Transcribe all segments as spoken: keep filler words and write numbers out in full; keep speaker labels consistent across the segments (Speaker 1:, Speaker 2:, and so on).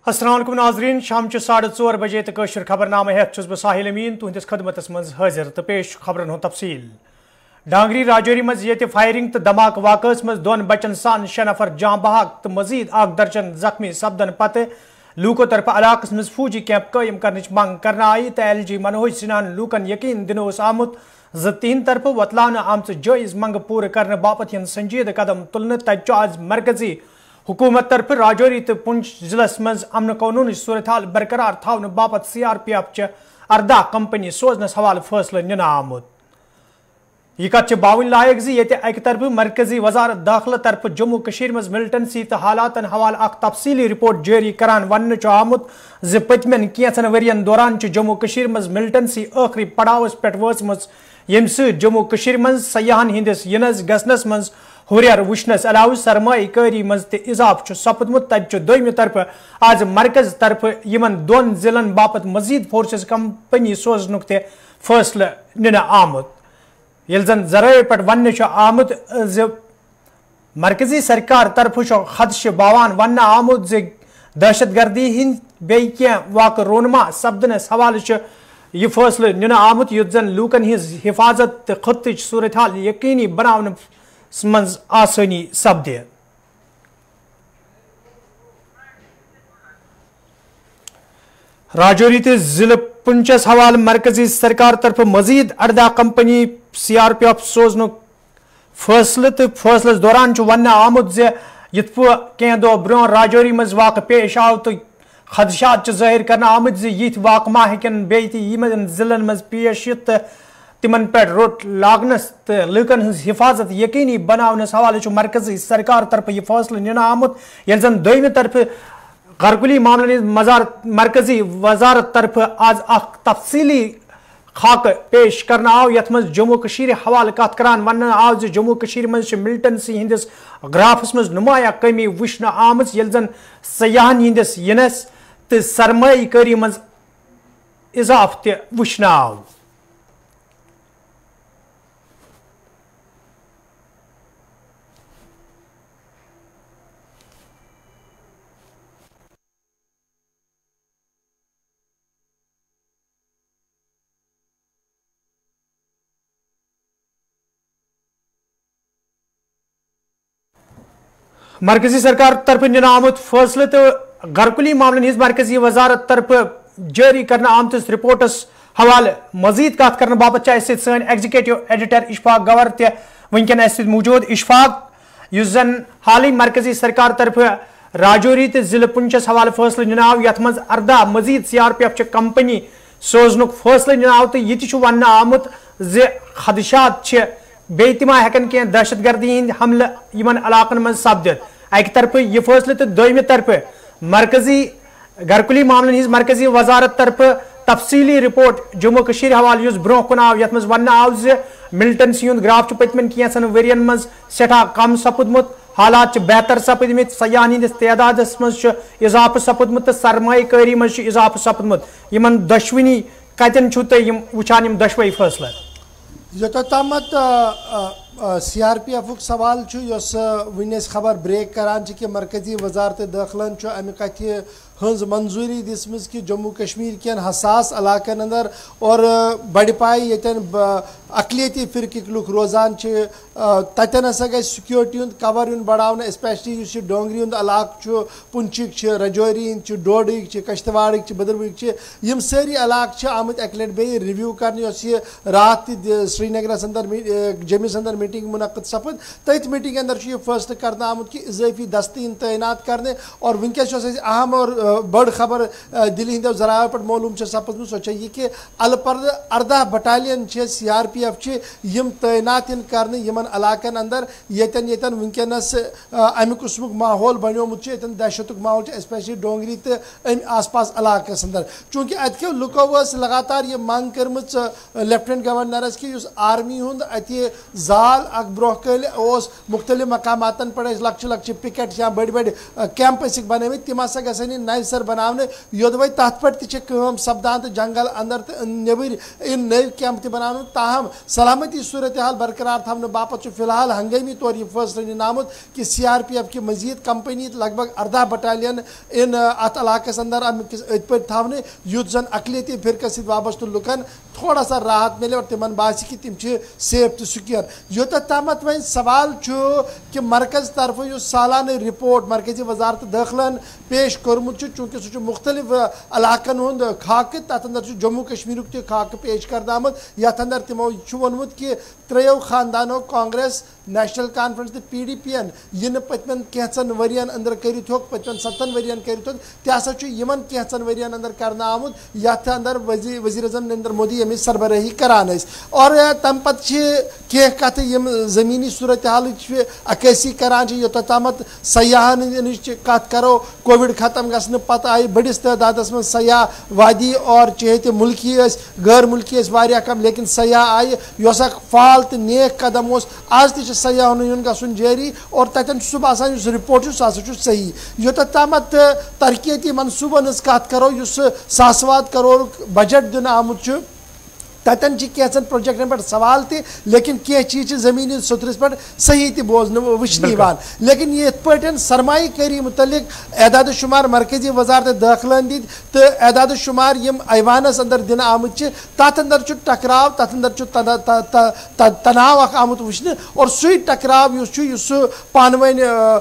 Speaker 1: السلام علیکم ناظرین شام چھ ساڑھے ژور بجے تو قشر خبر نامہ ہیت چھس بہ ساحل امین تہندس خدمتس مز حاضر تو پیش خبرن ہند تفصیل ڈانگری راجوری مز یت فائرنگ تو دھماکہ واقعس مز دون بچن سان شے نفر جان بحق تو مزید اخ درجن زخمی سپدن پتہ لوکو طرف علاقس مز فوجی کیمپ قائم کرنچ منگ کرنا آئی تو ایل جی منوج سنان لوکن یقین دنو آمت ز تہند طرف وتلانہ آمت جائز منگ پور کرنے باپت ین سنجید قدم تلنے تج آز مرکزی حکومت طرف راجوری تو پنچ ضلع مز امن قانون صورتحال برقرار تھاؤن باپت سی آر پی ایف چہ اردہ کمپنی سوزنس حوالہ فیصلہ نن آمت یہ کت باون لائق زی یہ اکہ طرف مرکزی وزارت داخلہ طرف جموں کشیر مز ملٹنسی تو حالاتن حوالہ اخ تفصیلی رپورٹ جاری کران ون آمت ز پتمن کینچن ورین دوران جموں کشیر مز ملٹنسی آخری پڑاوس پہ وچم یم س جموں کشیر مز سیاحن ہندس ینس گسنس مز ہوریر وچنس علاوہ سرمایہ کاری مز تہ اضافہ سپدمت تب دویمہ طرف آج مرکز طرف یمن دون ضلعن باپت مزید فورسز کمپنی سوزنک تہ فیصلہ نن آمت یل زن ذرائع پہ ون آمت ز مرکزی سرکار طرف خدشہ باوان ون آمت ز دہشت گردی ہند بی کی واقع رونما سپدنس حوالہ یہ فیصلہ نن آمت یت زن لوکن ہز حفاظت خطچ صورتحال یقینی بناون مز آسانی سپدے راجوری تو ضلع پنچس حوالہ مرکزی سرکار طرف مزید اردہ company C R P F سوزن فیصلہ تو فیصلس دوران ون آمت زِ یت پہ کینٛہہ دۄہ برٛونٛہہ راجوری مز واقع پیش آو تو خدشات ظاہر کرنا آمت زِ یِتھۍ واقع ما ہیٚکن بیٚیہِ تہِ یمن ضلعن مز پیش یِتھ تہٕ تمن پہ روٹ لاگنس تو لوکن ہز حفاظت یقینی بناونس حوالہ مرکزی سرکار طرف یہ فیصلہ نن آمت یل زن دویمہ طرف غرکلی معاملن مرکزی وزارت طرف آج اخ تفصیلی خاکہ پیش کرنا آو یت مز جموں کشیر حوالہ کت کران ون آو ز جموں کشیر مز ملٹنسی ہندس گرافس مز نمایاں کمی وچھن آمت یل زن سیاحن ہندس ینس تو سرمایہ کاری مز اضافہ تہ وچھن آو مرکزی سرکار طرف نن آمت فیصلہ تو غرکلی معاملن ہز مرکزی وزارت طرف جاری کرنا آمتس رپورٹس حوالہ مزید کت کرنے باپت اس سن ایگزیکٹو ایڈیٹر اشفاق گور تہ ونکن اس موجود اشفاق اس زن حالی مرکزی سرکار طرف راجوری تو ضلع پنچس حوالہ فیصلہ نن آو یت مز اردہ مزید C R P F company سوزنک فیصلہ نن آو تو یہ ون آمت ز خدشات بی تما ہیکن کی دہشت گردی ہند حملہ یمن علاقن من سپدت اکہ طرف یہ فیصلہ تو دویمہ طرف مرکزی غرکلی معاملن ہز مرکزی وزارت طرف تفصیلی رپورٹ جموں کشیر حوالہ اس برو کن آو یت مز ون آو ز ملٹنسی ہند گراف پتمن کینچن ورین مز سٹھا کم سپدمت حالات بہتر سپدمت سیاحن ہندس تعدادس مز اضافہ سپدمت سرمایہ کاری مز اضافہ سپدمت یمن دشونی کتن چھو تہ یم وچان یم دشوئی فیصلہ
Speaker 2: یوتامت سی آر پی ایف سوال اس ونس خبر بریک کران کہ مرکزی وزارت داخلن امہ کتھ ہز منظوری دسم کہ جموں کشمیر کین حساس علاقن اندر اور بڑ پائے یتن اقلیتی فرقک لوگ روزان تتن ہسا گھر سکیورٹی ہند کور یون بڑھاؤن اسپیشلی اس ڈونگری ہند علاقہ پنچک رجوری ہند ڈوڈک کشتواڑک بدروک یم ساری علاقہ آمت اکہ لٹ بی ریویو کرنے اس یہ رات سری نگرس اندر جمس اندر میٹنگ منعقد سپد تت میٹنگ اندر یہ فیصلہ کرنا آمت کہ اضافی دستی تعینات کرنے اور ونکس اہم اور بڑ خبر دلی ہند ذرائع پہ معلوم سپدم سو یہ کہ الپرد اردہ battalion C R P F یم تعینات کرنے یمن علاقن اندر یتن یتن ونکس امہ قسمک ماحول بنیومت یتن دہشت ماحول اسپیشلی ڈونگری تو ام آس پاس علاقس اندر چونکہ اتو لکو لگاتار یہ منگ کرم لیفٹنٹ گورنرس کہ آرمی ہند ات زال اخ برہ کل مختلف مقامات پہ لکچہ لکچہ پکٹ یا بڑ بڑ کیمپ بنمت تم ہسا گھن सर बनाने योदवे तथ पे तम सपदान तो जंगल अंदर तो नबर इन नव कैंप तह बना ताहम सलामती सूरत हाल बरकरार थवन बापत फिलहाल हंगामी तौर यह फैसला नीन आमुत कि सी आर पी एफ की मजीद कंपनी लगभग अर्धा बटालियन इन अत इलाकस अंदर अत पे थवने युद्ध जन अकलियती फिरक सत वाबस्त लुकन थोड़ा सा राहत मिले और तिमन बास कि तिम सेफ तो सिक्योर योत तमत वन सवाल कि मरकज तरफ सालाना रिपोर्ट मरकजी वजारत दाखिलन पेश कोर्मुत चूँकि सह मुख्तलिफ इलाकन हुंद खाक तथ अंदर जम्मू कश्मीर तह खाक पेश करना आमुत यथ अंदर तिमो वोनमुत कि त्रो खानदानों Congress National Conference P D D पी एन यह पतमन कैंचन वरियन अंदर करित होक पतमन सत्तन वरियन करित होक तह यमन कैंचन वरियन अंदर करना आमुत यथ अंदर वजी वजीर अजम नरेंद्र मोदी यम सरबराही करान और तम पत कह कत यम ज़मीनी सूरत हाल अक्सी करान योत तमत सयाहन नश कत करो कोविड खत्म गसन पत आय बड़िस तादाद में सयाह वादी और चेत मुल्की गैर मुल्की वारिया कम लेकिन सयाह आय यस फाल तो नेक कदम आज तह सयाहन युन गसन जारी और तन सह बसान रिपोर्ट सह सही योत तमत तरक्याती मनसूबन कत करो सासवाद करोड़ बजट दिन आमुत ततन कैंचन प्रोजेक्टन पे सवाल ति लेकिन कह चीज जमीनी सतरस पे सही ति बोजन वचन लेकिन ये पे सरमाई करी मुतलिक एदाद शुमार मरकजी वजारत दाखिलन दित तो एदाद शुमार यम ऐवानस अंदर दिन आमुत तथ अंदर टकराव तथ अंदर तनाव आमुत वचन और सही टकराव पानवन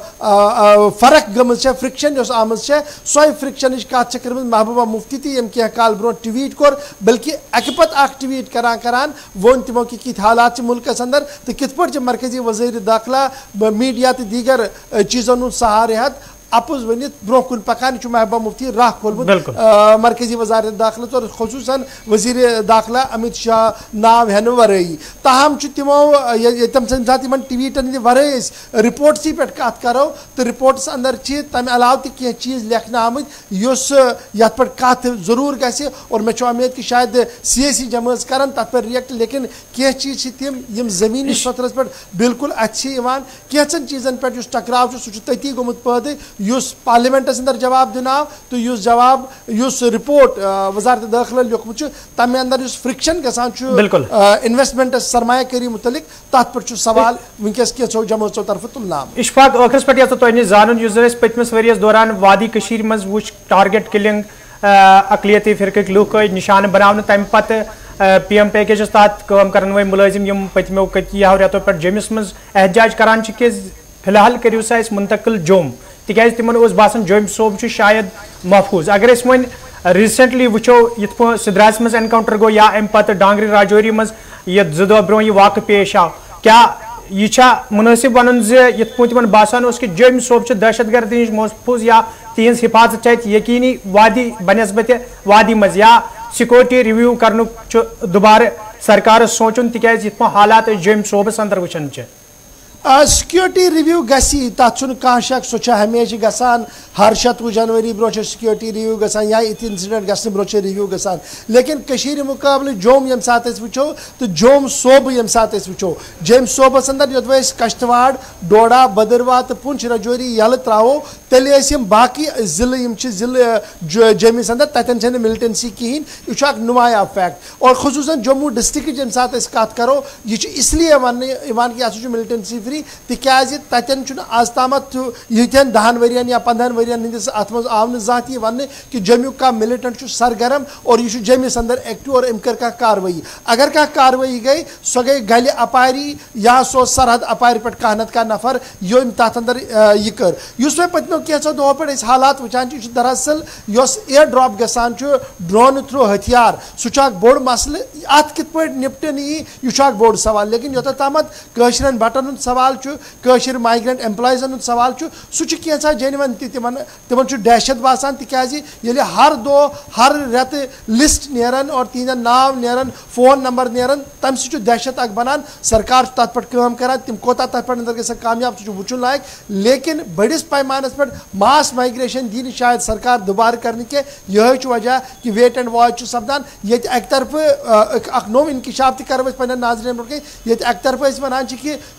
Speaker 2: फर्क गम फ्रिक्शन आम सो फ्रिक्शन कत कर महबूबा मुफ्ती ती यम कह काल ब्रो ट्वीट कोर बल्कि अक पत अख ट्वीट करान करान वोन तिमो कि कित हालात मुल्कस अंदर तो कित पे मरकजी वज़ीर दाखिला मीडिया तो दीगर चीज़ों सहारे हत अपुज वन ब्रो कुन पकान महबूबा मुफ्ती राह खोलमुत मरकजी वजारत दाखिला और खसूसन वजीर दाखिला अमित शाह नाव हेन वरई ताहम तिमो तम सात ट्वीटन वरई रिपोर्ट सी पे कत करो तो रिपोर्ट्स अंदर तम अलाव तह चीज़ लेखना आमुत ये पे कत जरूर गि और मे उम्मीद कि शायद सियासी जमात कर तथ पे रिएक्ट लेकिन कह चीज़ तम यम जमीनी सतरस पे बिल्कुल अच्छे कैंचन चीज़न पे टकराव सह तती गोमुत पैदे युस पार्लियामेंटस अंदर जवाब दिन आव तो युस जवाब युस रिपोर्ट वजारत दाखिला लिखमुत तमें अंदर युस फ्रिक्शन गसान इन्वेस्टमेंट सरमाया करी मुतलिक तथ पे सवाल वनकस कैचो जमातों तरफ तुलना
Speaker 1: इशफाक आखिरस पे यह तुम जान पतमस वरियस दौरान वादी कशीर मज वुच टारगेट किलिंग अकलियती फिरक लूख निशान बनाव तम पत पी एम पैकेजस तहत काम करन वल मुलाजिम यम पतमो कतियों रेतों पे जमिस मज एहतजाज करान कि फिलहाल करियो सा मुंतकिल जोम तिकाज तिमन बासान जोम सोब शायद महफूज अगर वन रिसेंटली वो ये सिद्रास मज एनकाउंटर गो या अम पे डांगरी राजौरी मज ये जो दह ब्रो वाक़ पेश आव क्या यह मुनासिब वन ये तिमन बासान कि जोम सोब दहशत गर्दी नश महफूज या तिहज हिफाजत यकीनी वादी बनस्बत वादी मज या सिक्योरिटी रिव्यू कर दोबारा सरकार सोचन तिकाज ये हालात जोम सोबस अंदर वुचन
Speaker 2: सिक्योरिटी रिव्यू गसी तथ कह शक सह हमेशा गसान हर शतवु जनवरी ब्रो सिक्योरिटी रिव्यू गसान या इत इंसिडेंट गस ब्रो रिव्यू गसान लेकिन कशीर मुकाबले जोम यम सात वो तो जोम सोब यम सात वो जोम सोबस अंदर योदवे कश्तवाड़ डोडा बदरवा तो पुंछ रजौरी यल त्रो तेल बाकी जिले जिले जमिस अंदर तथन मिलिटेंसी कहें यह नुमाया फैक्ट और खसूसन जम्मू डिस्ट्रिक्ट यम सात कत करो यह इसलिए वन कि यह मिलिटेंसी फ्री तिकाज ततन आज तामत यन दहन वरियन या पंदहन वरियन हंदिस अत मज आव नी वन कि जम्मू का मिलिटेंट सरगर्म और यह जमिस अंदर एक्टिव और अम कर कार्रवाई अगर कह कार्रवाई गई सो गई गल अपारी या सो सरहद अपार पे कह नत कह नफर यम तथ अंदर यह कर मे पत्मो कैचो दो पे हालात वुचान दरअसल एयर ड्रॉप गसान ड्रोन थ्रू हथियार सह बोड़ मसल अत कित पे निपटन यह बोड़ सवाल लेकिन योत तामत कशरन बटन सवाल कशर माइग्रेंट एम्प्लॉयजन सवाल सह कैसा जेन्युइन तिमन तिमन दहशत बासान तिकाज ये हर दो हर रेत लिस्ट नेरन और तिहन नाव नेरन फोन नंबर नेरन तम सह दहशत अख बनान सरकार तथ पे काम करान तिम कोता तथ पे अंदर गसन कामयाब सह वुचन लायक लेकिन बड़िस पैमानस पे मास माइग्रेशन दी शायद सरकार दोबारा करने के यह वजह कि वेट एंड वॉच सपदान ये अक तरफ अख नो इनकशाफ तह करो पे नाजरन ब्रो ये अक तरफ वन कि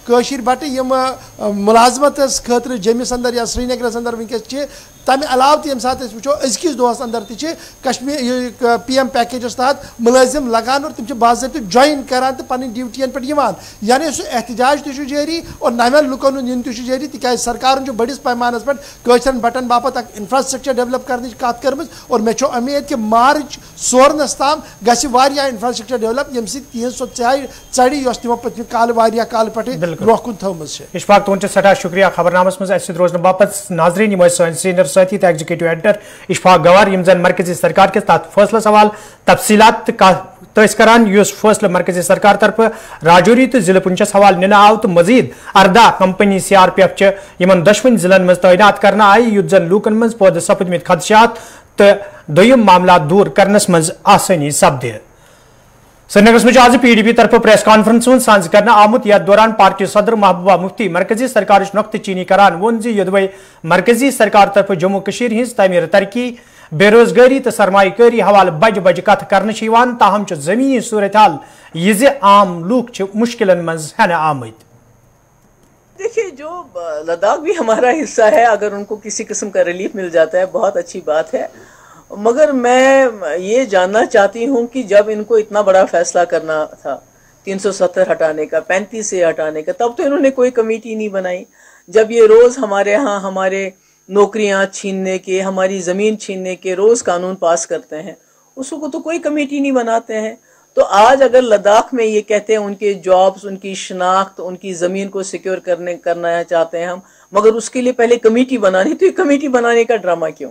Speaker 2: बट यम मुलाजमत खतर जमिस अंदर या श्रीनगरस अंदर वनकस तमें अलाव तम सात वो अजकिस दोहस अंदर तश्मीर पी एम पैकेजस तहत मुलाजिम लगान और तम बाज़ाब्त ज्वाइन करान तो पन्न ड्यूटियन पे यानी सह एहतजाज तु जारी और नवन लुकन इन तु जारी तिक सरकार बड़िस पैमानस पे कशरन बटन बापत इंफ्रास्ट्रक्चर डेवलप करने कत कर और मे उम्मीद कि मार्च सोरनस ताम गह इंफ्रास्ट्रक्चर डेवलप यम सह सो चढ़ी तमो पत्म काल काल पे ब्रोह कुन थमज।
Speaker 1: इशफाक तुंद सठा शुक्रिया खबरनामस मज रोजन बापत नाजरीन यम सीनियर साथी तो एग्जीक्यूटिव एडिटर इशफाक गवार यम जन मरकजी सरकार के तथ फैसला सवाल तफसीलात तस करान फैसला मरकजी सरकार तरफ राजौरी तो जिले पुंचस हवाल निना आव तो मजीद अर्दा company C R P F इन दशवन जिलन मज तैनात करना आई युत जन लूकन मज पौध सपदमित खदशात तो दोयम मामला दूर करनस मज आसानी सपदे। श्रीनगर में आज पी डी पी तरफ प्रेस कॉन्फ्रेंस सांझ करना आमुत यथ दौरान पार्टी सदर महबूबा मुफ्ती मरकजी सरकार नुक्त चीनी करान वोन योदवे मरकजी सरकार तरफ जम्मू कशीर हिंस तमीर तरक्की बेरोजगारी तो सरमाकारी हवाल बज बज कथ कर ताहम जमीनी सूरत हाल यह आम लूक मुश्किल मज है आमद।
Speaker 3: देखिए जो लद्दाख भी हमारा हिस्सा है, अगर उनको किसी किस्म का रिलीफ मिल जाता है बहुत अच्छी बात है, मगर मैं ये जानना चाहती हूँ कि जब इनको इतना बड़ा फैसला करना था तीन सौ सत्तर हटाने का, पैंतीस से हटाने का, तब तो इन्होंने कोई कमेटी नहीं बनाई। जब ये रोज़ हमारे यहाँ हमारे नौकरियाँ छीनने के, हमारी ज़मीन छीनने के रोज़ कानून पास करते हैं, उसको तो कोई कमेटी नहीं बनाते हैं। तो आज अगर लद्दाख में ये कहते हैं उनके जॉब्स, उनकी शनाख्त, उनकी ज़मीन को सिक्योर करने करना चाहते हैं हम, मगर उसके लिए पहले कमेटी बनानी, तो ये कमेटी बनाने का ड्रामा क्यों?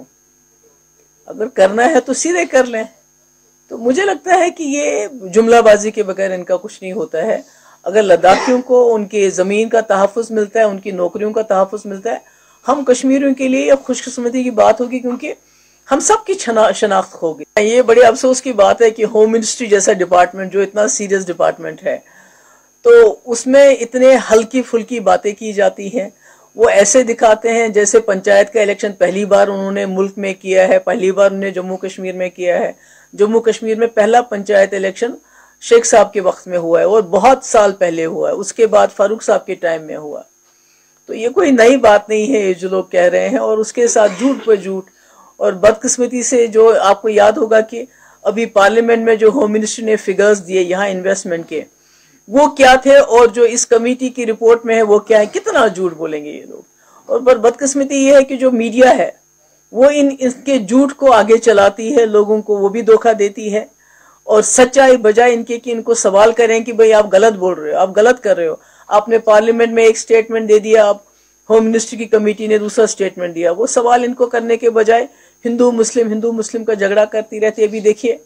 Speaker 3: अगर करना है तो सीधे कर लें। तो मुझे लगता है कि ये जुमलाबाजी के बगैर इनका कुछ नहीं होता है। अगर लद्दाखियों को उनके ज़मीन का तहफ़्फ़ुज़ मिलता है, उनकी नौकरियों का तहफ़्फ़ुज़ मिलता है, हम कश्मीरियों के लिए ये खुशकिस्मती की बात होगी, क्योंकि हम सब की शनाख्त होगी। ये बड़े अफसोस की बात है कि होम मिनिस्ट्री जैसा डिपार्टमेंट जो इतना सीरियस डिपार्टमेंट है, तो उसमें इतने हल्की फुल्की बातें की जाती हैं। वो ऐसे दिखाते हैं जैसे पंचायत का इलेक्शन पहली बार उन्होंने मुल्क में किया है, पहली बार उन्होंने जम्मू कश्मीर में किया है। जम्मू कश्मीर में पहला पंचायत इलेक्शन शेख साहब के वक्त में हुआ है और बहुत साल पहले हुआ है, उसके बाद फारूक साहब के टाइम में हुआ। तो ये कोई नई बात नहीं है ये जो लोग कह रहे हैं, और उसके साथ झूठ पर झूठ। और बदकिस्मती से जो आपको याद होगा कि अभी पार्लियामेंट में जो होम मिनिस्ट्री ने फिगर्स दिए यहाँ इन्वेस्टमेंट के, वो क्या थे और जो इस कमेटी की रिपोर्ट में है वो क्या है, कितना झूठ बोलेंगे ये लोग। और पर बदकिस्मती ये है कि जो मीडिया है वो इन इसके झूठ को आगे चलाती है, लोगों को वो भी धोखा देती है, और सच्चाई बजाय इनके कि इनको सवाल करें कि भाई आप गलत बोल रहे हो, आप गलत कर रहे हो। आपने पार्लियामेंट में एक स्टेटमेंट दे दिया, आप होम मिनिस्ट्री की कमेटी ने दूसरा स्टेटमेंट दिया, वो सवाल इनको करने के बजाय हिंदू मुस्लिम हिंदू मुस्लिम का झगड़ा करती रहती है। अभी देखिए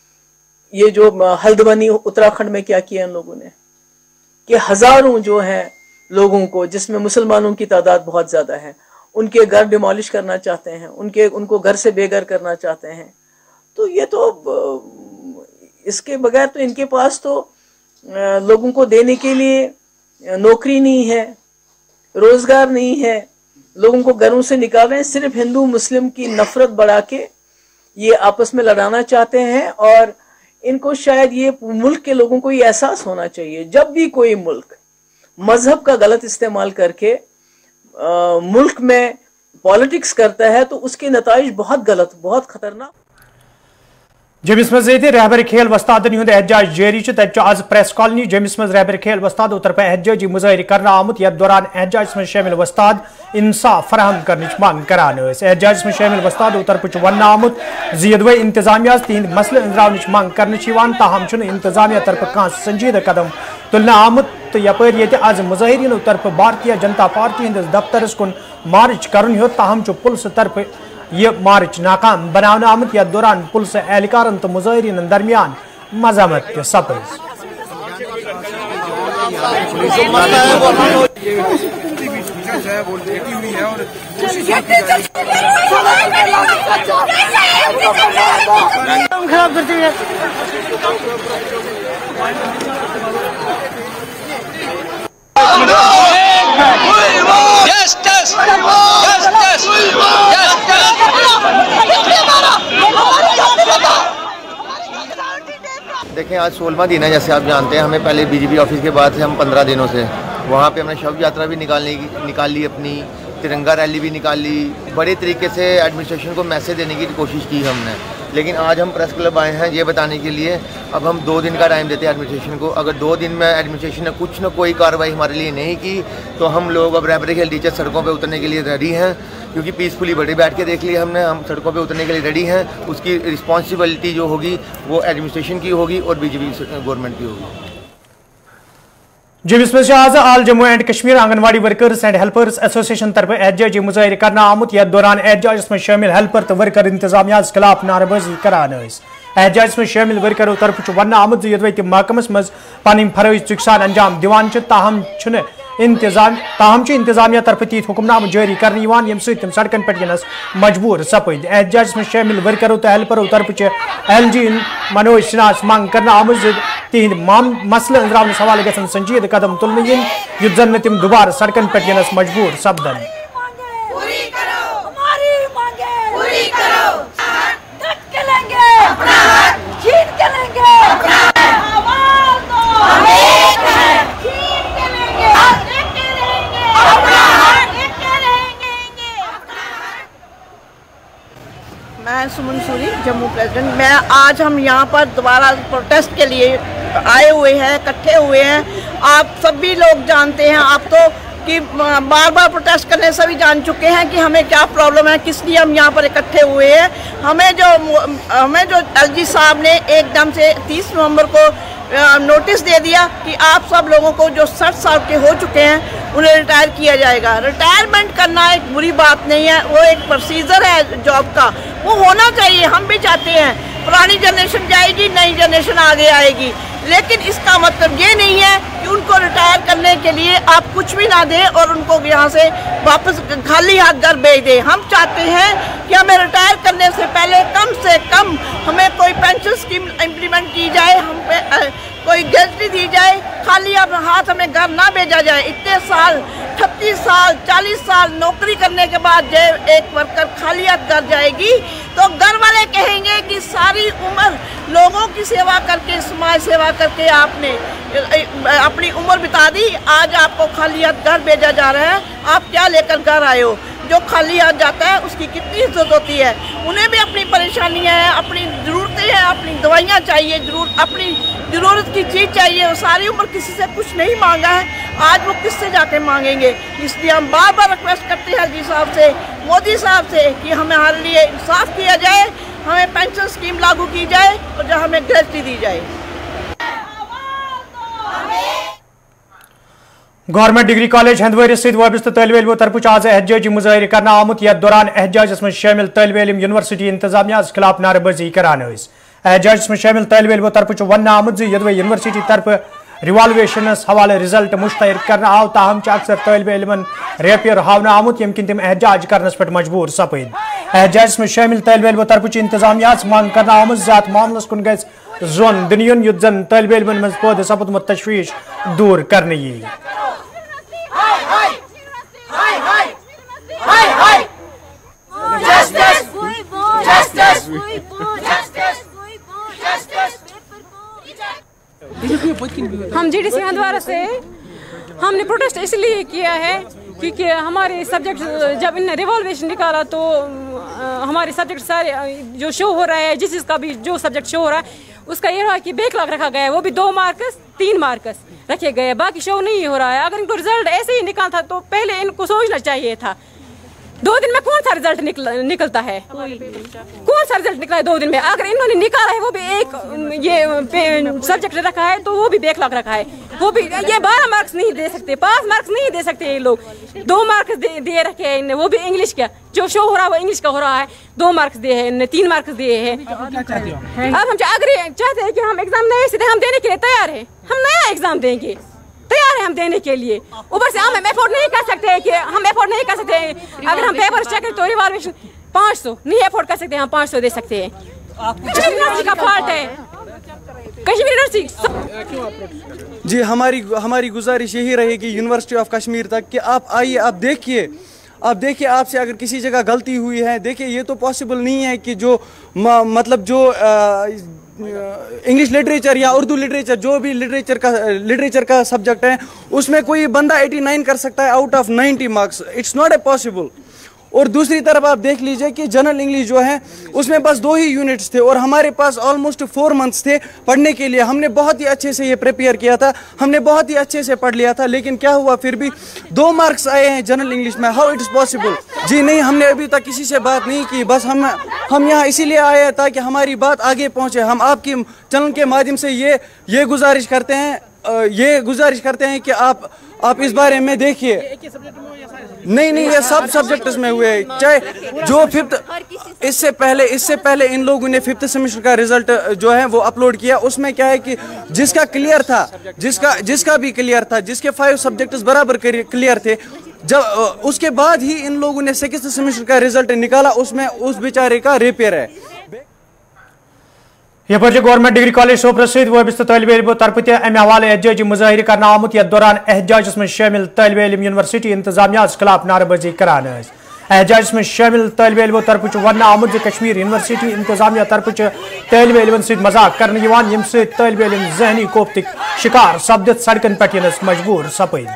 Speaker 3: ये जो हल्द्वानी उत्तराखंड में क्या किया इन लोगों ने, कि हजारों जो हैं लोगों को, जिसमें मुसलमानों की तादाद बहुत ज्यादा है, उनके घर डिमोलिश करना चाहते हैं, उनके उनको घर से बेघर करना चाहते हैं। तो ये तो इसके बगैर तो इनके पास तो लोगों को देने के लिए नौकरी नहीं है, रोजगार नहीं है, लोगों को घरों से निकाल रहे हैं। सिर्फ हिंदू मुस्लिम की नफरत बढ़ा के ये आपस में लड़ाना चाहते हैं। और इनको शायद ये मुल्क के लोगों को ये एहसास होना चाहिए, जब भी कोई मुल्क मजहब का गलत इस्तेमाल करके आ, मुल्क में पॉलिटिक्स करता है तो उसके नताइज बहुत गलत, बहुत खतरनाक।
Speaker 1: जमिस मज रहबर खेल वस्तादन हूं एहतजाज जारी तब आज प्रेस कॉलोनी जमिस मज रहबर खेल वस्तादों तरफ एहतजाजी मुजाहरे करना आमुत यथ दौरान एहतजाज में शामिल वस्ताद इंसाफ फराहम करने मांग करान। एहतजाज में शामिल वस्तादों तरफ वन आमुत यदवे इंतजामिया तिहद मसले अंजरावन मांग कर ताहम इंतजामिया तरफ कह संजीदा कदम तुलना आमुत। तो यपर ये आज मुजाहरीनों तरफ भारतीय जनता पार्टी हंदिस दफ्तरस कुन मार्च कर ताहम पुलिस तरफ ये मार्च नाकाम बनाना आमत यथ दौरान पुलिस एहलकारन तो मुजाहरीन दरमियान मजामत सपज।
Speaker 4: देखें आज सोलहवां दिन है, जैसे आप जानते हैं, हमें पहले बीजेपी ऑफिस के बाद से हम पंद्रह दिनों से वहाँ पे हमने शव यात्रा भी निकालने की निकाल ली, अपनी तिरंगा रैली भी निकाल ली, बड़े तरीके से एडमिनिस्ट्रेशन को मैसेज देने की कोशिश की हमने। लेकिन आज हम प्रेस क्लब आए हैं ये बताने के लिए, अब हम दो दिन का टाइम देते हैं एडमिनिस्ट्रेशन को। अगर दो दिन में एडमिनिस्ट्रेशन ने कुछ न कोई कार्रवाई हमारे लिए नहीं की तो हम लोग अब रैबरी खेल टीचर सड़कों पे उतरने के लिए रेडी हैं, क्योंकि पीसफुली बड़े बैठ के देख लिया हमने, हम सड़कों पे उतरने के लिए रेडी हैं। उसकी रिस्पॉन्सिबिलिटी जो होगी वो एडमिनिस्ट्रेशन की होगी और बीजेपी गवर्नमेंट की होगी।
Speaker 1: जम्मू में आज all Jammu and Kashmir Anganwadi workers and helpers association तरफ एहतजाजी मुजाहिर करना आमुत, यथ दौरान एहतजाज में शामिल हेल्पर तो वर्कर इंतजामिया खिलाफ नारेबाजी करान। एहतजाज में शामिल वर्करों तरफ वन आमुत यदि तम महकमस मज पन फरज चुकसान अंजाम दिवान ताहम इंतजाम ताहम इंतजामिया तरफ तीत हुक्मनाम जारी करने यम सम सड़कन पे गिनस मजबूर सपद। एहतजाज में शामिल वर्करों तो हेल्परों तरफ एल जी मनोज सिन्हा मांग करना आमुत तिहद मसल अंजरावन हवाले गसन संजीद कदम तुलने युद्ध जन तम दोबारा सड़कन पे गिनस मजबूर सपदन।
Speaker 5: मैं सुमन सूरी जम्मू प्रेसिडेंट। मैं आज हम यहाँ पर दोबारा प्रोटेस्ट के लिए आए हुए हैं, इकट्ठे हुए हैं। आप सभी लोग जानते हैं आप तो कि बार बार प्रोटेस्ट करने सभी जान चुके हैं कि हमें क्या प्रॉब्लम है, किस लिए हम यहाँ पर इकट्ठे हुए हैं। हमें जो हमें जो एलजी साहब ने एकदम से तीस नवंबर को नोटिस दे दिया कि आप सब लोगों को जो साठ साल के हो चुके हैं उन्हें रिटायर किया जाएगा। रिटायरमेंट करना एक बुरी बात नहीं है, वो एक प्रोसीजर है जॉब का, वो होना चाहिए। हम भी चाहते हैं पुरानी जनरेशन जाएगी, नई जनरेशन आगे आएगी, लेकिन इसका मतलब ये नहीं है कि उनको रिटायर करने के लिए आप कुछ भी ना दें और उनको यहाँ से वापस खाली हाथ घर भेज दें। हम चाहते हैं कि हमें रिटायर करने से पहले कम से कम हमें कोई पेंशन स्कीम इम्प्लीमेंट की जाए, हम पे आ, कोई गेजटी दी जाए, खाली हाथ हमें घर ना भेजा जाए। इतने साल छत्तीस साल चालीस साल नौकरी करने के बाद जब एक वर्कर खाली हाथ घर जाएगी तो घर वाले कहेंगे कि सारी उम्र लोगों की सेवा करके, समाज सेवा करके आपने अपनी उम्र बिता दी, आज आपको खाली हाथ घर भेजा जा रहा है, आप क्या लेकर घर आए हो। जो खाली हाथ जाता है उसकी कितनी इज्जत होती है। उन्हें भी अपनी परेशानियां हैं, अपनी ज़रूरतें हैं, अपनी दवाइयाँ चाहिए, जरूर अपनी ज़रूरत की चीज़ चाहिए। वो सारी उम्र किसी से कुछ नहीं मांगा है, आज वो किससे जाके मांगेंगे। इसलिए हम बार बार रिक्वेस्ट करते हैं जी साहब से, मोदी साहब से कि हमें हमारे लिए इंसाफ किया जाए, हमें पेंशन स्कीम लागू की जाए और जो हमें ग्रेजुटी दी जाए।
Speaker 1: गवर्नमेंट डिग्री कॉलेज हंदवारिस सहित वाबस्त तालिब इल्मों तरफ आज एहतजाजी मुजाहिर करना आमुत, यथ दौरान एहतजाज में शामिल तालिब इल्म यूनिवर्सिटी इंतजामिया खिलाफ नारेबाजी करान। एहतजाज में शामिल तालिब इल्मों तरफ वन आमुत यदि यूनिवर्सिटी तरफ रिवालवेशन हवाले रिजल्ट मुश्तहर करना आव, ताहम अक्सर तालिब इल्मन रेपियर हावना आमुत यम किन तम एहतजाज करने पर मजबूर सपद। एहतजाज में शामिल तालिब इल्मों तरफ इंतजामिया मांग करना आमुत ज़ात मामलस कुन गज जोन दुनियन युद्ध जन तालिब इल्मन मज पौध सपदमुत तशवीश दूर करने यी।
Speaker 6: हम जीडीसी हंदवारा से हमने प्रोटेस्ट इसलिए किया है क्योंकि हमारे सब्जेक्ट जब इन्हें रिवॉल्वेशन निकाला तो हमारे सब्जेक्ट सारे जो शो हो रहा है, जिस जिसका भी जो सब्जेक्ट शो हो रहा है उसका ये रहा कि बैकलॉग रखा गया है, वो भी दो मार्क्स तीन मार्क्स रखे गए, बाकी शो नहीं हो रहा है। अगर इनको रिजल्ट ऐसे ही निकालता तो पहले इनको सोचना चाहिए था। दो दिन में कौन सा रिजल्ट निकल, निकलता है, कौन सा रिजल्ट निकला है दो दिन में। अगर इन्होंने निकाला है वो भी एक ये सब्जेक्ट रखा है तो वो भी बैकलॉग रखा है, वो भी ये बारह मार्क्स नहीं दे सकते, पाँच मार्क्स नहीं दे सकते ये लोग, दो मार्क्स दे, दे रखे हैं इन्हें, वो भी इंग्लिश का जो शो हो रहा है वो इंग्लिश का हो रहा है, दो मार्क्स दिए हैं इन्हें, तीन मार्क्स दिए हैं। अब हम अगर चाहते हैं कि हम एग्जाम नए से हम देने के लिए तैयार है, हम नया एग्जाम देंगे, तैयार है हम देने के लिए। ऊपर से हम एफोर्ड नहीं कर सकते हैं कि हम एफोर्ड नहीं कर सकते हैं। अगर हम पेपर चेक करें तो रिवॉल्वेशन पाँच सौ नहीं एफोर्ड कर सकते, हम पाँच सौ दे सकते हैं। कश्मीर का फॉल्ट है, कश्मीर यूनिवर्सिटी।
Speaker 7: जी हमारी हमारी गुजारिश यही रहेगी यूनिवर्सिटी ऑफ कश्मीर तक कि आप आइए, आप देखिए, आप देखिए आपसे अगर किसी जगह गलती हुई है, देखिए ये तो पॉसिबल नहीं है कि जो मतलब जो आ, इंग्लिश लिटरेचर या उर्दू लिटरेचर, जो भी लिटरेचर का लिटरेचर का सब्जेक्ट है, उसमें कोई बंदा नवासी कर सकता है आउट ऑफ नब्बे marks. It's not a possible. और दूसरी तरफ आप देख लीजिए कि जनरल इंग्लिश जो है उसमें बस दो ही यूनिट्स थे और हमारे पास ऑलमोस्ट फोर मंथ्स थे पढ़ने के लिए. हमने बहुत ही अच्छे से ये प्रिपेयर किया था, हमने बहुत ही अच्छे से पढ़ लिया था, लेकिन क्या हुआ, फिर भी दो मार्क्स आए हैं जनरल इंग्लिश में. How it is possible? जी नहीं, हमने अभी तक किसी से बात नहीं की. बस हम हम यहाँ इसीलिए आए हैं ताकि हमारी बात आगे पहुँचे. हम आपकी चैनल के माध्यम से ये ये गुजारिश करते हैं ये गुजारिश करते हैं कि आप आप इस बारे में देखिए. नहीं नहीं ये सब सब्जेक्ट्स में हुए, चाहे जो फिफ्थ इससे पहले इससे पहले इन लोगों ने फिफ्थ सेमेस्टर का रिजल्ट जो है वो अपलोड किया. उसमें क्या है कि जिसका क्लियर था, जिसका जिसका भी क्लियर था, जिसके फाइव सब्जेक्ट्स बराबर क्लियर थे, जब उसके बाद ही इन लोगों ने सिक्स्थ सेमेस्टर का रिजल्ट निकाला, उसमें उस बेचारे का रेपियर है.
Speaker 1: ये गवर्नमेंट डिग्री कॉलेज सोपर सहित वबस्त तलब इलमों तरफ अमे हवाले एहतजाजी मुजाहिर करना आमुत यथ दौरान एहतजाजस में शामिल तलब इलम यूनिवर्सिटी इंतजामिया खिलाफ नारेबाजी करान. एहतजाजस में शामिल तलब इलमों तरफ वन आमुत कश्मीर यूनिवर्सिटी इंतजामिया तरफ तलब इलमन सहित मजाक करने यम सहित तलब इलम जहनी कोफ्तक शिकार सपदित सड़कन पे मजबूर सपद.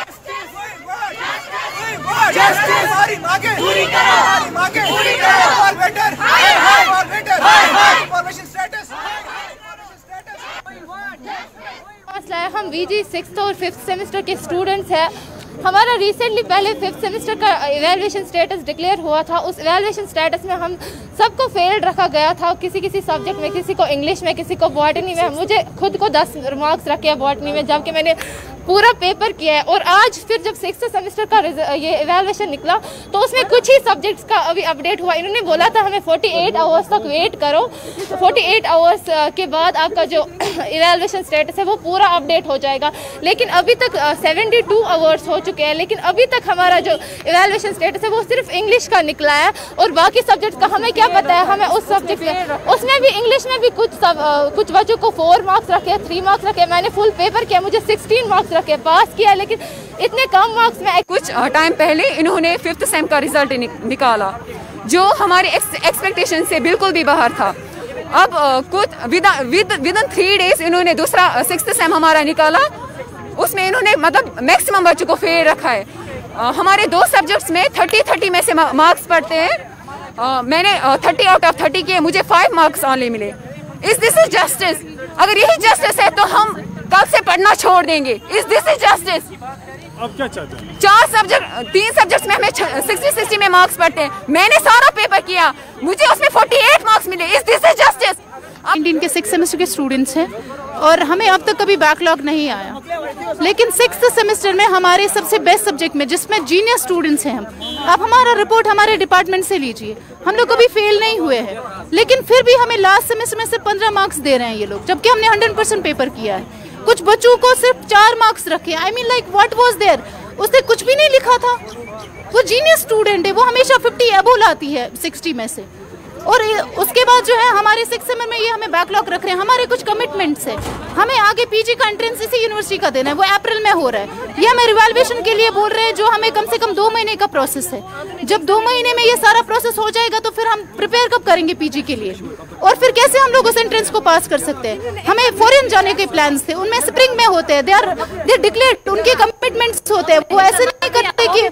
Speaker 8: मसला है, हम वीजी सिक्स्थ और फिफ्थ सेमेस्टर के स्टूडेंट्स हैं. हमारा रिसेंटली पहले फिफ्थ सेमेस्टर का इवैल्यूएशन स्टेटस डिक्लेयर हुआ था. उस इवैल्यूएशन स्टेटस में हम सबको फेल्ड रखा गया था, किसी किसी सब्जेक्ट में, किसी को इंग्लिश में, किसी को बॉटनी में. मुझे खुद को दस मार्क्स रखे हैं बॉटनी में, जबकि मैंने पूरा पेपर किया है. और आज फिर जब सिक्स्थ सेमेस्टर का ये इवैल्यूएशन निकला तो उसमें कुछ ही सब्जेक्ट्स का अभी अपडेट हुआ. इन्होंने बोला था हमें अड़तालीस आवर्स तक वेट करो, अड़तालीस आवर्स के बाद आपका जो इवैल्यूएशन स्टेटस है वो पूरा अपडेट हो जाएगा. लेकिन अभी तक बहत्तर आवर्स हो चुके हैं, लेकिन अभी तक हमारा जो इवैल्यूएशन स्टेटस है वो सिर्फ इंग्लिश का निकला है. और बाकी सब्जेक्ट का हमें क्या पता है. हमें उस सब्जेक्ट में, उसमें भी इंग्लिश में भी कुछ सब, कुछ बच्चों को फोर मार्क्स रखे, थ्री मार्क्स रखे. मैंने फुल पेपर किया, मुझे सिक्सटीन मार्क्स रखे, पास किया, लेकिन इतने कम मार्क्स में. कुछ टाइम पहले इन्होंने फिफ्थ सेम का रिजल्ट निकाला जो हमारे एक्सपेक्टेशन से बिल्कुल भी बाहर था. अब कुछ विद इन थ्री डेज इन्होंने दूसरा सिक्स्थ सेम हमारा निकाला. उसमें इन्होंने मतलब मैक्सिमम बच्चों को फेल रखा है. हमारे दो सब्जेक्ट्स में थर्टी थर्टी में से मार्क्स पढ़ते हैं. मैंने थर्टी आउट ऑफ थर्टी किए, मुझे फाइव मार्क्स ऑनली मिले. Is this is justice? अगर यही जस्टिस है तो हम कल से पढ़ना छोड़ देंगे. Is this is justice?
Speaker 9: अब क्या चाहते हैं?
Speaker 8: चार सब्जेक्ट, तीन सब्जेक्ट्स में हमें सिक्सटी सिक्सटी में मार्क्स पढ़ते हैं. मैंने सारा पेपर किया, मुझे उसमें अड़तालीस मार्क्स मिले. Is this is justice?
Speaker 10: Indian के सिक्स सेमेस्टर के स्टूडेंट्स हैं और हमें अब तक कभी बैकलॉग नहीं आया, लेकिन सिक्स्थ सेमेस्टर में हमारे सबसे बेस्ट सब्जेक्ट में, जिसमें जीनियर स्टूडेंट्स हैं हम, आप हमारा रिपोर्ट हमारे डिपार्टमेंट से लीजिए, हम लोग कभी फेल नहीं हुए हैं. लेकिन फिर भी हमें लास्ट सेमेस्टर में सिर्फ पंद्रह मार्क्स दे रहे हैं ये लोग, जबकि हमने हंड्रेड परसेंट पेपर किया है. कुछ बच्चों को सिर्फ चार मार्क्स रखे. I mean like what was there? उसने कुछ भी नहीं लिखा था. वो जीनियर स्टूडेंट है, वो हमेशा फिफ्टी एबो लाती है सिक्सटी में से. और उसके बाद जो है हमारे सिक्स सेमेस्टर में ये हमें बैकलॉग रख रहे हैं. हमारे कुछ कमिटमेंट्स है, हमें आगे पीजी का एंट्रेंस इसी यूनिवर्सिटी का देना है, वो अप्रैल में हो रहा है. ये हमें रिवैल्यूएशन के लिए बोल रहे हैं, जो हमें कम से कम दो महीने का प्रोसेस है. जब दो महीने में ये सारा प्रोसेस हो जाएगा तो फिर हम प्रिपेयर कब करेंगे पीजी के लिए, और फिर कैसे हम लोग उस एंट्रेंस को पास कर सकते हैं. हमें फॉरेन जाने के प्लान्स थे, उनमें स्प्रिंग में होते हैं, दे आर दे डिक्लेयर्ड, उनके कमिटमेंट्स होते हैं. वो ऐसे नहीं करते कि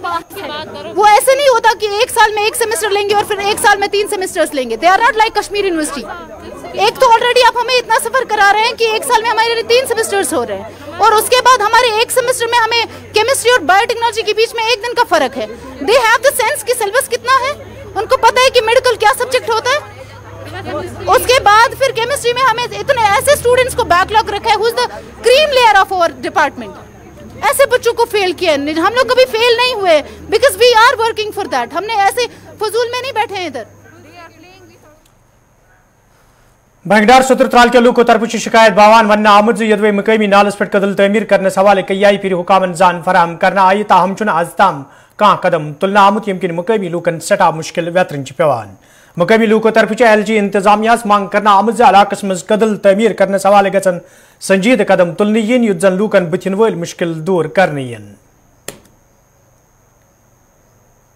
Speaker 10: वो ऐसे नहीं होता कि एक साल में एक सेमेस्टर लेंगे और फिर एक साल में तीन सेमेस्टर्स लेंगे. They are not like Kashmir University. एक तो ऑलरेडी आप हमें इतना सफर करा रहे हैं कि एक साल में हमारे तीन सेमेस्टर्स हो रहे हैं, और उसके बाद हमारे एक सेमेस्टर में हमें केमिस्ट्री और बायोटेक्नोलॉजी के बीच में एक दिन का फर्क है. दे हैव द सेंस कि सिलेबस कितना है, उनको पता है कि मेडिकल क्या सब्जेक्ट होता है. उसके बाद फिर केमिस्ट्री में हमें इतने ऐसे स्टूडेंट्स को बैकलॉग रखा है, who is the cream layer of our department. ऐसे बच्चों को फेल किया. हम लोग कभी फेल नहीं हुए, because we are working for that. हमने ऐसे फजूल में नहीं बैठे हैं इधर.
Speaker 1: बैंगडार सत्र त्राल के लूको तरफ शिकायत बावान वन आमुद यदवे मकामी नालस पे कदल तमीर करने हवाले कई फिर हुकामन जान फराहम करना आई, ताहम चुन आज ताम कह कदम तुलना आमुत यमकिन मकामी लूकन सटा मुश्किल व्यतरन पेवान. मकामी लूको तरफ एल जी इंतजामिया मांग करना आमुद इलाकस मज कदल तमीर करने हवाले गचन संजीद कदम तुलने yin युत जन लूकन बथिन वल मुश्किल दूर करने yin.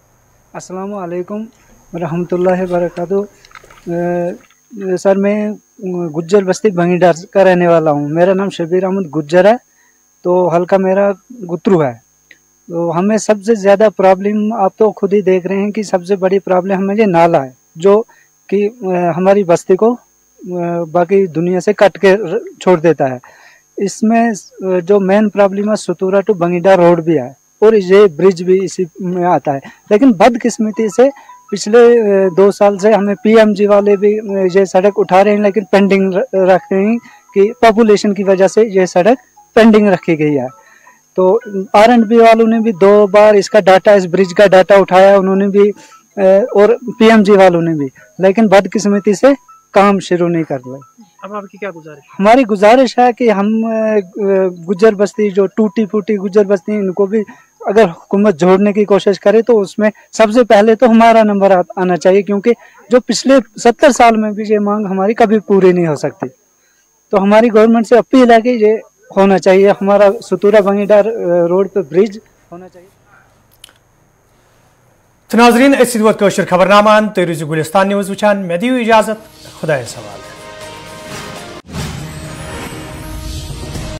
Speaker 11: अस्सलामु अलैकुम व रहमतुल्लाहि व बरकातहू. सर मैं गुज्जर बस्ती भंगीडार का रहने वाला हूँ। मेरा नाम शबीर अहमद गुज्जर है, तो हल्का मेरा गुत्रू है। तो हमें सबसे ज़्यादा प्रॉब्लम, आप तो खुद ही देख रहे हैं कि सबसे बड़ी प्रॉब्लम हमें ये नाला है, जो कि हमारी बस्ती को बाकी दुनिया से कट के छोड़ देता है। इसमें जो मेन प्रॉब्लम है सुतूरा टू बंगीडार रोड भी है और ये ब्रिज भी इसी में आता है। लेकिन बदकिस्मती से पिछले दो साल से हमें पीएमजी वाले भी ये सड़क उठा रहे हैं, लेकिन पेंडिंग रख रहे हैं कि पॉपुलेशन की वजह से ये सड़क पेंडिंग रखी गई है। तो आर एंड बी वालों ने भी दो बार इसका डाटा, इस ब्रिज का डाटा उठाया उन्होंने भी, और पीएमजी वालों ने भी, लेकिन बदकिस्मती से काम शुरू नहीं कर रहे।
Speaker 12: अब आपकी क्या गुजारिश?
Speaker 11: हमारी गुजारिश है कि हम गुज्जर बस्ती, जो टूटी फूटी गुज्जर बस्ती, इनको भी अगर हुकूमत जोड़ने की कोशिश करे तो उसमें सबसे पहले तो हमारा नंबर आ, आना चाहिए, क्योंकि जो पिछले सत्तर साल में भी ये मांग हमारी कभी पूरी नहीं हो सकती। तो हमारी गवर्नमेंट से अपील है कि ये होना चाहिए, हमारा सुतूरा बंगीडार रोड पे ब्रिज होना चाहिए।
Speaker 1: तो नाज़रीन, इसी वक्त खबरनामा तो गुलिस्तान न्यूज़ वुचान, मैं दियो इजाज़त, खुदा सवाल।